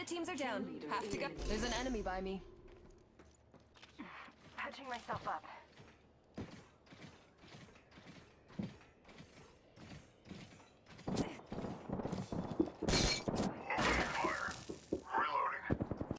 teams are down. Have to go. There's an enemy by me. Patching myself up.